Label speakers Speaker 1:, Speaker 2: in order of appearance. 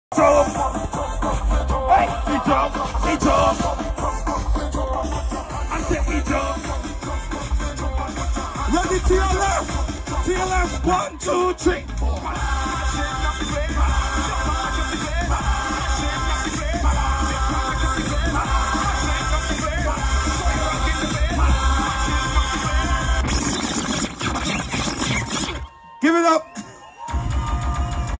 Speaker 1: Jump. Hey, he jump. He jump. I said he jump. Ready to your left. To your left. 1, 2, 3. Give it up.